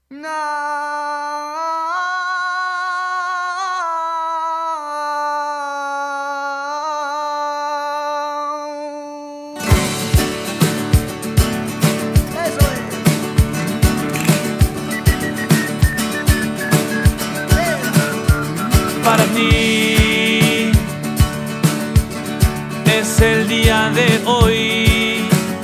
No. Eso es. Para ti es el día de hoy,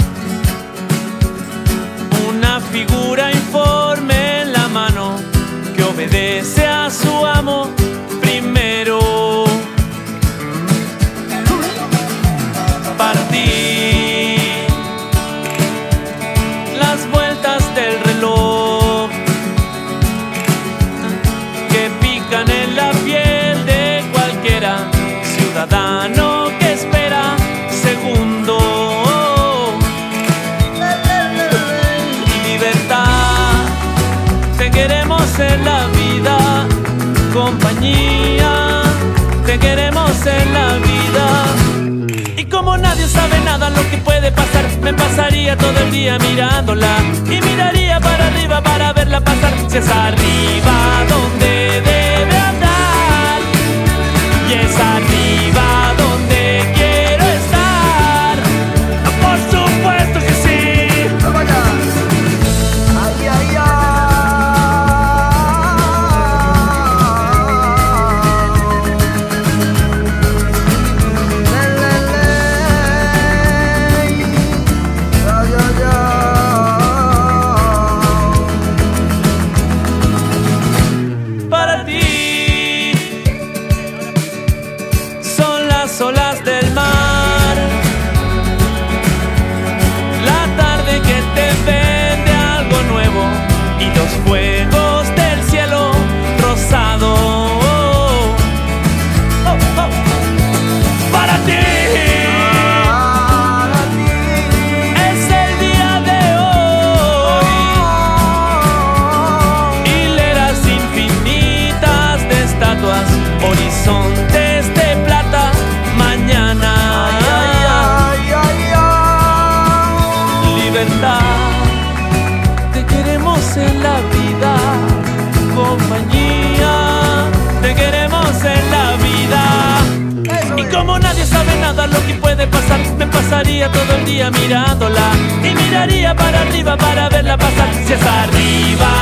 una figura informe en la mano que obedece a su amo primero. Para ti las vueltas del reloj que pican en la piel de cualquiera ciudadano que espera segundo. Libertad, te queremos en la vida. Compañía, te queremos en la vida. Y como nadie sabe nada lo que puede pasar, me pasaría todo el día mirándola y miraría para arriba para verla pasar. Si es arriba donde debe andar y es arriba donde quiero estar, por supuesto que sí. Ay, ay, ay. Para ti son las olas del mar, la tarde que te vende algo nuevo y los fuegos del cielo rosado. Oh, oh. Para ti es el día de hoy, hileras infinitas de estatuas, horizontes de plata, mañana. Libertad, te queremos en la vida. Compañía, te queremos en la vida. Y como nadie sabe nada lo que puede pasar, me pasaría todo el día mirándola y miraría para arriba para verla pasar. Si es arriba